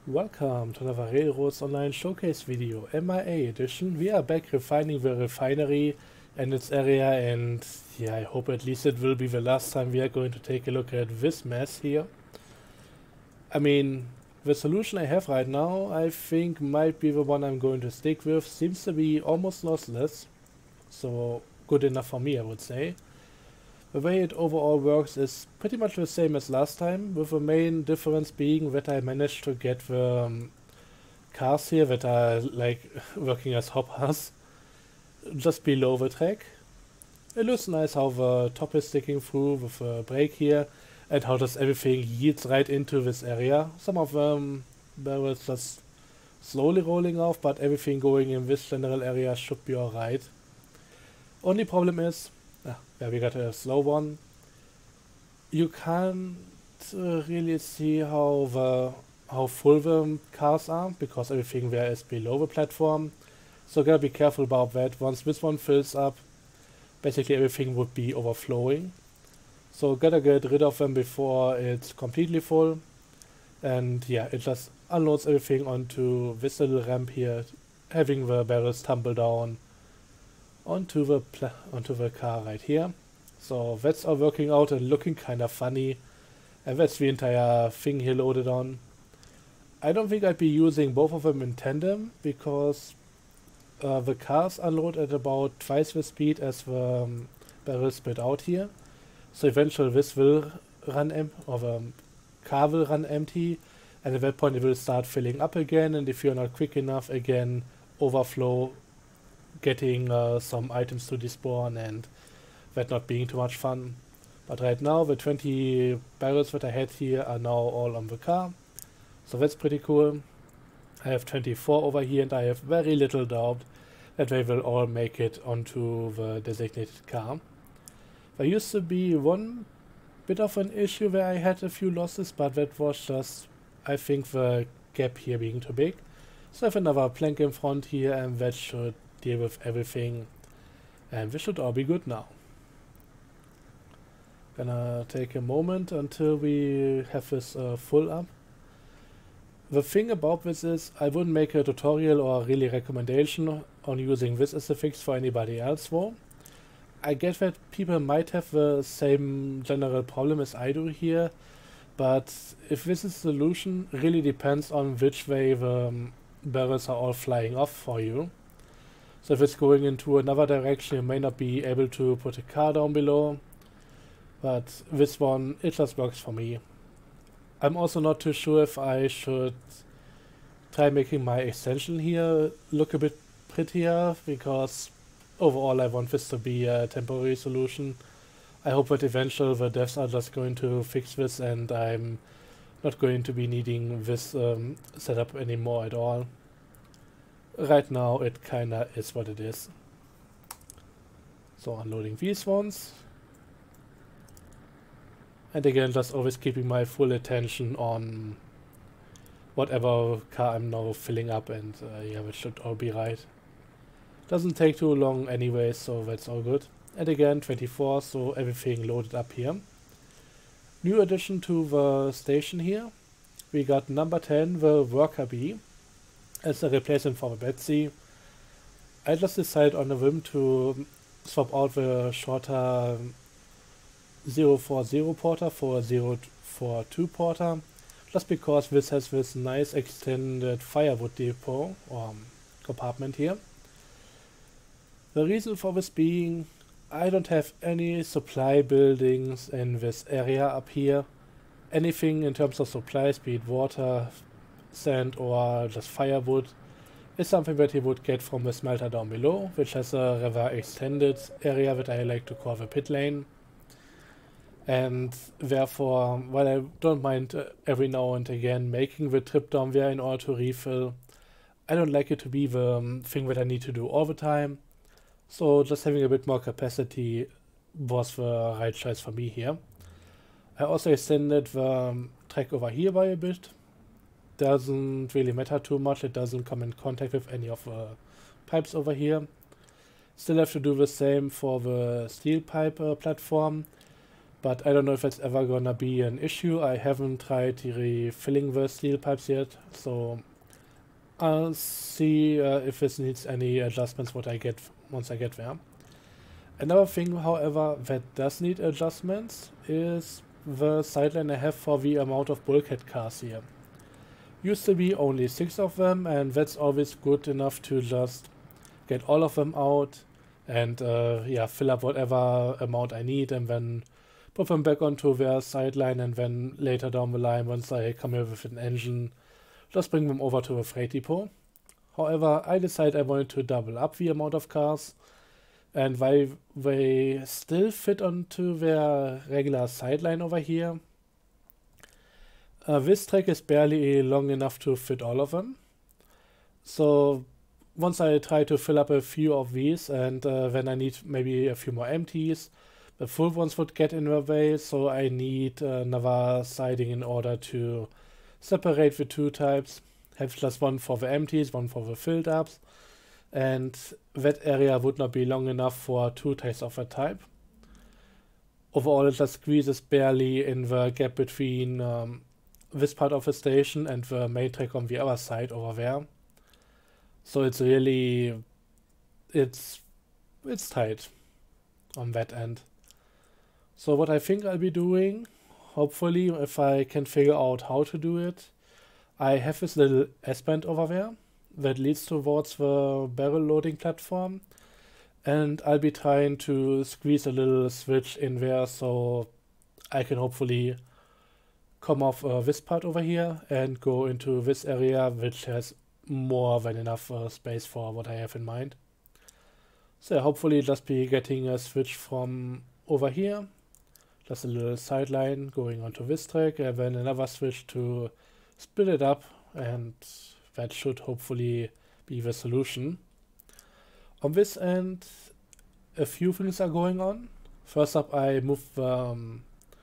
Welcome to another Railroads Online Showcase video, MIA edition. We are back refining the refinery and its area, and yeah, I hope at least it will be the last time we are going to take a look at this mess here. I mean, the solution I have right now, I think might be the one I'm going to stick with. Seems to be almost lossless, so good enough for me, I would say. The way it overall works is pretty much the same as last time, with the main difference being that I managed to get the cars here that are like working as hoppers just below the track. It looks nice how the top is sticking through with the brake here, and how just everything yields right into this area. Some of them barrels just slowly rolling off, but everything going in this general area should be alright. Only problem is, yeah, we got a slow one. You can't really see how full the cars are, because everything there is below the platform. So gotta be careful about that. Once this one fills up, basically everything would be overflowing. So gotta get rid of them before it's completely full. And yeah, it just unloads everything onto this little ramp here, having the barrels tumble down onto the car right here. So that's all working out and looking kind of funny, and that's the entire thing here loaded on. I don't think I'd be using both of them in tandem, because the cars unload at about twice the speed as the barrels spit out here. So eventually this will run or the car will run empty, and at that point it will start filling up again, and if you're not quick enough, again overflow, getting some items to despawn, and that not being too much fun. But right now the 20 barrels that I had here are now all on the car, so that's pretty cool. I have 24 over here, and I have very little doubt that they will all make it onto the designated car. There used to be one bit of an issue where I had a few losses, but that was just, I think, the gap here being too big. So I have another plank in front here, and that should deal with everything, and this should all be good now. Gonna take a moment until we have this full up. The thing about this is, I wouldn't make a tutorial or really recommendation on using this as a fix for anybody else though. I get that people might have the same general problem as I do here, but if this is a solution, really depends on which way the barrels are all flying off for you. So if it's going into another direction, you may not be able to put a car down below, but this one, it just works for me. I'm also not too sure if I should try making my extension here look a bit prettier, because overall I want this to be a temporary solution. I hope that eventually the devs are just going to fix this, and I'm not going to be needing this setup anymore at all. Right now it kinda is what it is. So unloading these ones. And again, just always keeping my full attention on whatever car I'm now filling up, and yeah, it should all be right. Doesn't take too long anyway, so that's all good. And again, 24, so everything loaded up here. New addition to the station here. We got number 10, the worker bee, as a replacement for the Betsy. I just decided on a whim to swap out the shorter 040 porter for a 042 porter, just because this has this nice extended firewood depot or compartment here. The reason for this being, I don't have any supply buildings in this area up here. Anything in terms of supplies, be it water, sand, or just firewood, is something that you would get from the smelter down below, which has a rather extended area that I like to call the pit lane. And therefore, while I don't mind every now and again making the trip down there in order to refill, I don't like it to be the thing that I need to do all the time. So just having a bit more capacity was the right choice for me here. I also extended the track over here by a bit. Doesn't really matter too much, it doesn't come in contact with any of the pipes over here. Still have to do the same for the steel pipe platform, but I don't know if it's ever gonna be an issue. I haven't tried refilling the steel pipes yet, so I'll see if this needs any adjustments what I get once I get there. Another thing, however, that does need adjustments is the sideline I have for the amount of bulkhead cars here. Used to be only 6 of them, and that's always good enough to just get all of them out and yeah, fill up whatever amount I need and then put them back onto their sideline, and then later down the line, once I come here with an engine, just bring them over to a freight depot. However, I decided I wanted to double up the amount of cars, and while they still fit onto their regular sideline over here, this track is barely long enough to fit all of them. So once I try to fill up a few of these, and then I need maybe a few more empties, the full ones would get in the way, so I need another siding in order to separate the two types. Have just one for the empties, one for the filled ups, and that area would not be long enough for two types of that type. Overall, it just squeezes barely in the gap between this part of the station and the main track on the other side over there. So it's really, it's tight on that end. So what I think I'll be doing, hopefully, if I can figure out how to do it, I have this little S-band over there that leads towards the barrel loading platform, and I'll be trying to squeeze a little switch in there so I can hopefully come off this part over here and go into this area, which has more than enough space for what I have in mind. So hopefully just be getting a switch from over here, just a little sideline going onto this track, and then another switch to split it up, and that should hopefully be the solution. On this end, a few things are going on. First up, I moved the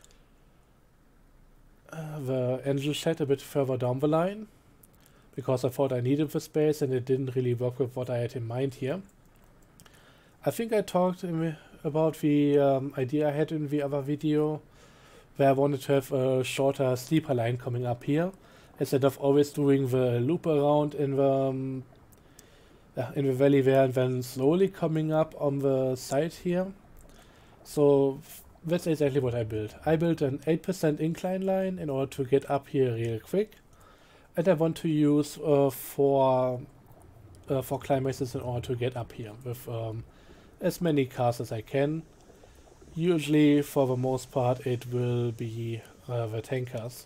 engine shed a bit further down the line, because I thought I needed the space and it didn't really work with what I had in mind here. I think I talked about the idea I had in the other video, where I wanted to have a shorter, steeper line coming up here, instead of always doing the loop around in the valley there and then slowly coming up on the side here. So that's exactly what I built. I built an 8% incline line in order to get up here real quick, and I want to use four climaxes in order to get up here with as many cars as I can. Usually, for the most part, it will be the tankers.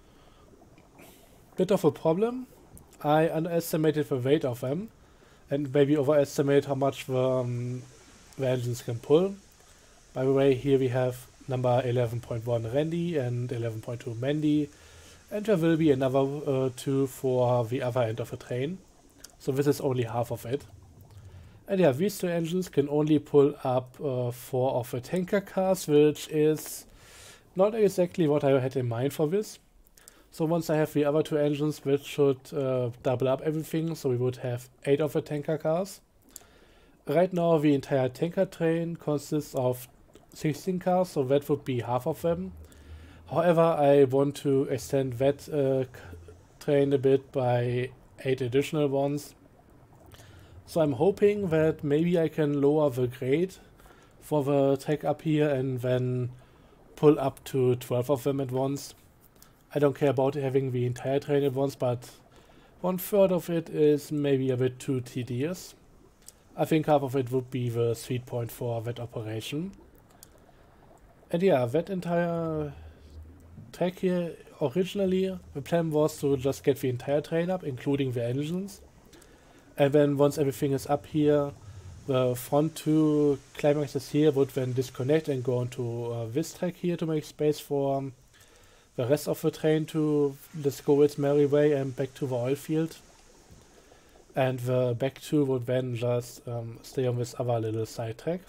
Bit of a problem. I underestimated the weight of them, and maybe overestimate how much the engines can pull. By the way, here we have number 11.1 Randy and 11.2 Mandy, and there will be another 2 for the other end of the train. So this is only half of it. And yeah, these two engines can only pull up 4 of the tanker cars, which is not exactly what I had in mind for this. So once I have the other 2 engines, which should double up everything, so we would have 8 of the tanker cars. Right now the entire tanker train consists of 16 cars, so that would be half of them. However, I want to extend that train a bit by 8 additional ones. So I'm hoping that maybe I can lower the grade for the track up here and then pull up to 12 of them at once. I don't care about having the entire train at once, but 1/3 of it is maybe a bit too tedious. I think half of it would be the sweet point for that operation. And yeah, that entire track here, originally the plan was to just get the entire train up, including the engines. And then once everything is up here, the front 2 climaxes here would then disconnect and go onto this track here to make space for the rest of the train to just go its merry way and back to the oil field. And the back 2 would then just stay on this other little side track.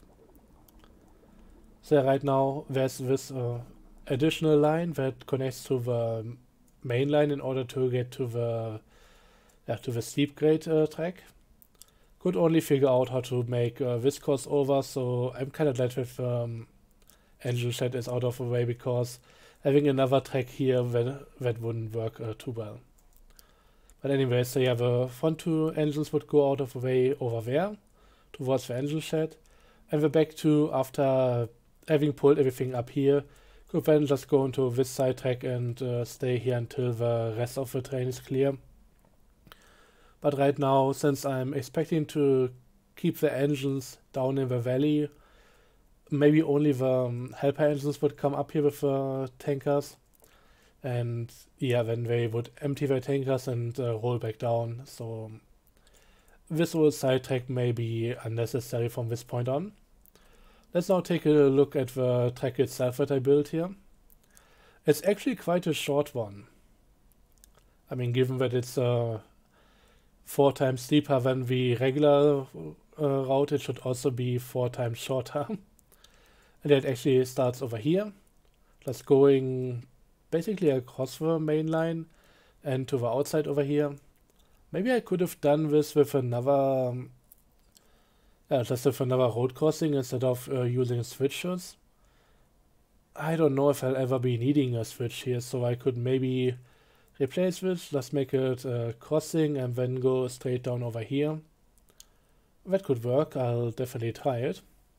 So right now there's this additional line that connects to the main line in order to get to the steep grade track. Could only figure out how to make this crossover, so I'm kind of glad with engine shed is out of the way, because having another track here that wouldn't work too well. But anyway, so yeah, the front two engines would go out of the way over there towards the engine shed, and the back two, after having pulled everything up here, could then just go into this side track and stay here until the rest of the terrain is clear. But right now, since I'm expecting to keep the engines down in the valley, maybe only the helper engines would come up here with the tankers. And yeah, then they would empty their tankers and roll back down. So this whole side track may be unnecessary from this point on. Let's now take a look at the track itself that I built here. It's actually quite a short one. I mean, given that it's 4 times steeper than the regular route, it should also be 4 times shorter. And it actually starts over here, just going basically across the main line and to the outside over here. Maybe I could have done this with another, just with another road crossing instead of using switches. I don't know if I'll ever be needing a switch here, so I could maybe replace this, just make it a crossing and then go straight down over here. That could work, I'll definitely try it.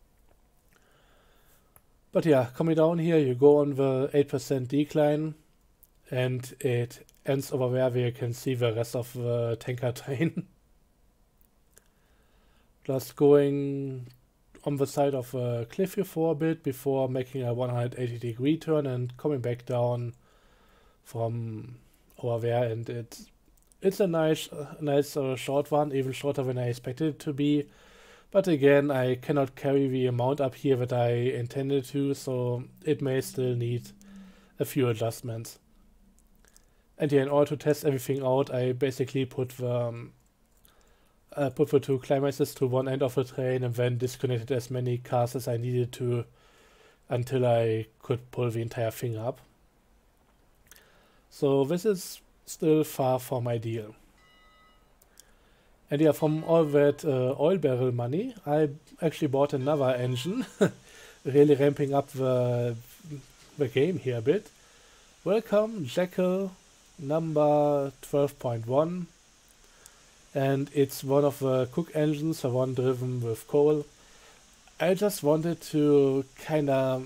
But yeah, coming down here, you go on the 8% decline, and it ends over there where you can see the rest of the tanker train. Just going on the side of the cliff here for a bit before making a 180-degree turn and coming back down from over there, and it's a nice short one, even shorter than I expected it to be. But again, I cannot carry the amount up here that I intended to, so it may still need a few adjustments. And yeah, in order to test everything out, I basically put the 2 climaxes to one end of the train and then disconnected as many cars as I needed to until I could pull the entire thing up. So this is still far from ideal. And yeah, from all that oil barrel money, I actually bought another engine, really ramping up the game here a bit. Welcome, Jekyll number 12.1. And it's one of the Cook engines, the one driven with coal. I just wanted to kinda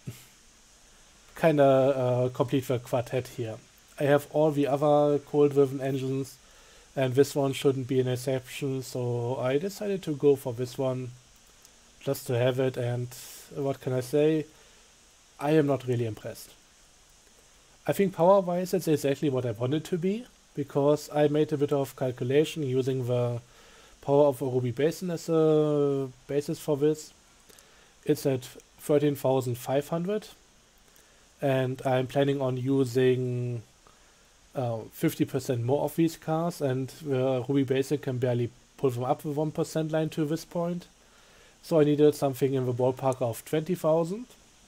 complete the quartet here. I have all the other coal-driven engines, and this one shouldn't be an exception, so I decided to go for this one just to have it. And what can I say? I am not really impressed. I think power-wise it's exactly what I wanted to be, because I made a bit of calculation using the power of a Ruby Basin as a basis for this. It's at 13,500, and I'm planning on using 50% more of these cars, and Ruby Basic can barely pull them up the 1% line to this point. So I needed something in the ballpark of 20,000.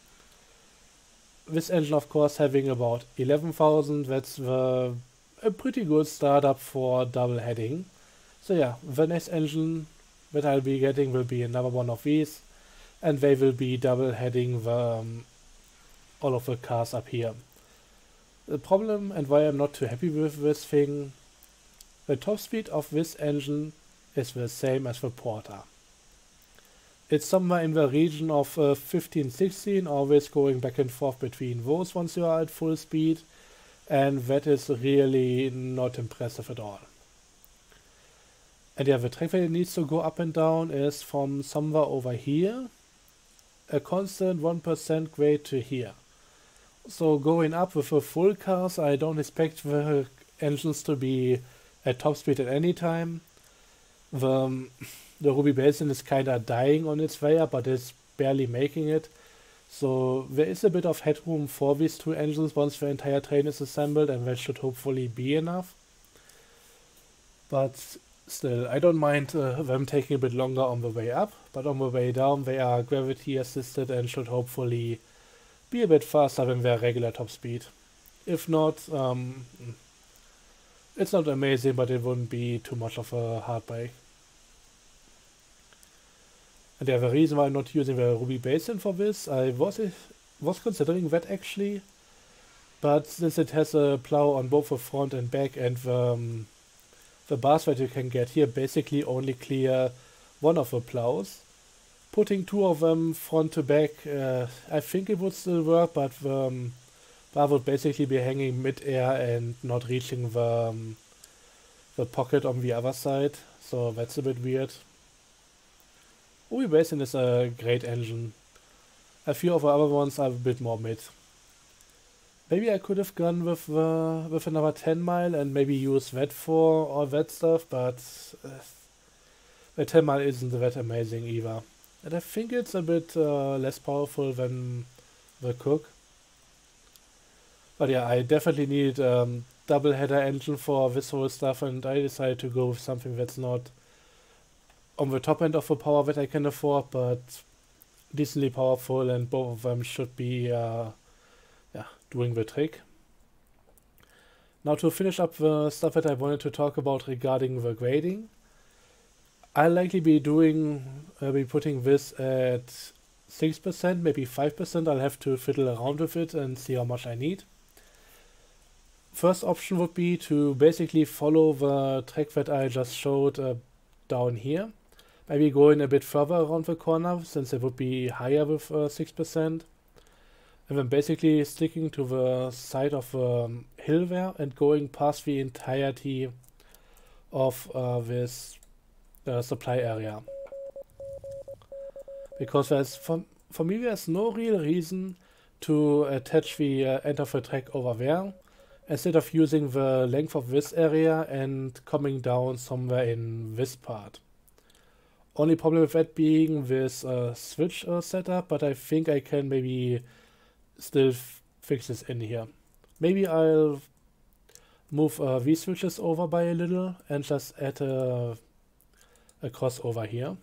This engine, of course, having about 11,000, that's a pretty good startup for double heading. So yeah, the next engine that I'll be getting will be another one of these, and they will be double heading the all of the cars up here. The problem, and why I'm not too happy with this thing, the top speed of this engine is the same as the Porter. It's somewhere in the region of 15-16, always going back and forth between those once you are at full speed, and that is really not impressive at all. And yeah, the track that it needs to go up and down is from somewhere over here, a constant 1% grade to here. So going up with the full cars, I don't expect the engines to be at top speed at any time. The Ruby Basin is kinda dying on its way up, but it's barely making it. So there is a bit of headroom for these 2 engines once the entire train is assembled, and that should hopefully be enough. But still, I don't mind them taking a bit longer on the way up, but on the way down they are gravity assisted and should hopefully be a bit faster than their regular top speed. If not, it's not amazing, but it wouldn't be too much of a heartbreak. And the other reason why I'm not using the Ruby basin for this, I was considering that actually, but since it has a plow on both the front and back, and the bars that you can get here basically only clear one of the plows, putting two of them front to back, I think it would still work, but the bar would basically be hanging mid-air and not reaching the pocket on the other side, so that's a bit weird. Ruby Basin is a great engine. A few of the other ones are a bit more mid. Maybe I could have gone with another 10 mile and maybe use that for all that stuff, but the 10 mile isn't that amazing either. And I think it's a bit less powerful than the Cook. But yeah, I definitely need double header engine for this whole stuff, and I decided to go with something that's not on the top end of the power that I can afford, but decently powerful, and both of them should be doing the trick. Now to finish up the stuff that I wanted to talk about regarding the grading, I'll likely be putting this at 6%, maybe 5%. I'll have to fiddle around with it and see how much I need. First option would be to basically follow the track that I just showed down here. Maybe going a bit further around the corner, since it would be higher with 6%. And then basically sticking to the side of the hill there and going past the entirety of this supply area. Because for me there's no real reason to attach the end of the track over there, instead of using the length of this area and coming down somewhere in this part. Only problem with that being this switch setup, but I think I can maybe still fix this in here. Maybe I'll move these switches over by a little and just add a crossover here.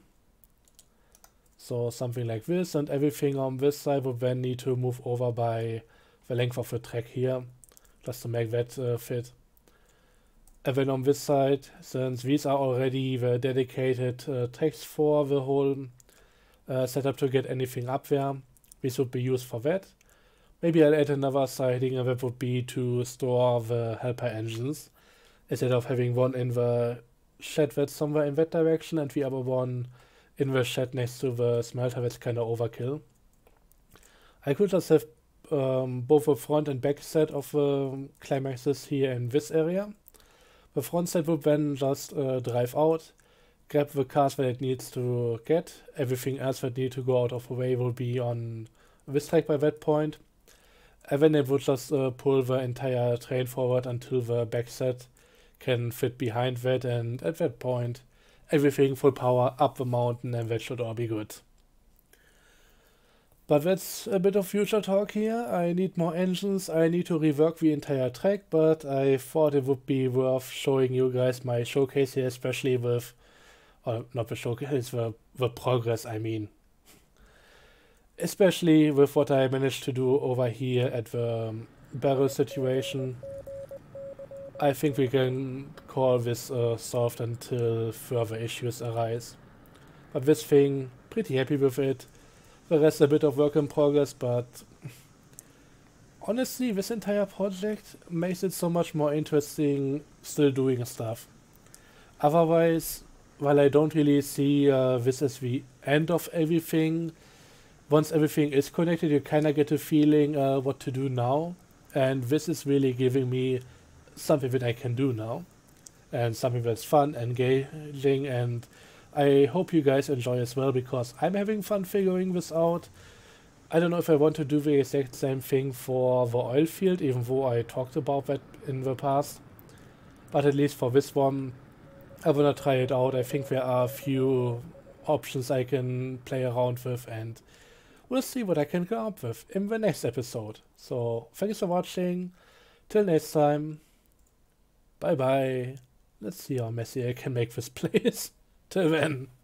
So something like this, and everything on this side would then need to move over by the length of the track here, just to make that fit. And then on this side, since these are already the dedicated tracks for the whole setup to get anything up there, this would be used for that. Maybe I'll add another siding, and that would be to store the helper engines, instead of having one in the shed that's somewhere in that direction and the other one in the shed next to the smelter. That's kind of overkill. I could just have both the front and back set of climaxes here in this area. The front set would then just drive out, grab the cars that it needs to get. Everything else that needs to go out of the way will be on this track by that point. And then it would just pull the entire train forward until the back set can fit behind that, and at that point everything full power up the mountain, and that should all be good. But that's a bit of future talk here. I need more engines, I need to rework the entire track, but I thought it would be worth showing you guys my showcase here, especially with, not the showcase, the progress I mean. Especially with what I managed to do over here at the barrel situation. I think we can call this solved until further issues arise. But this thing, pretty happy with it. The rest a bit of work in progress, but honestly this entire project makes it so much more interesting still doing stuff. Otherwise, while I don't really see this as the end of everything, once everything is connected you kinda get a feeling what to do now, and this is really giving me something that I can do now, and something that's fun, engaging, and I hope you guys enjoy as well, because I'm having fun figuring this out. I don't know if I want to do the exact same thing for the oil field, even though I talked about that in the past, but at least for this one I wanna try it out. I think there are a few options I can play around with, and we'll see what I can come up with in the next episode. So thanks for watching, till next time, bye bye. Let's see how messy I can make this place. Till then.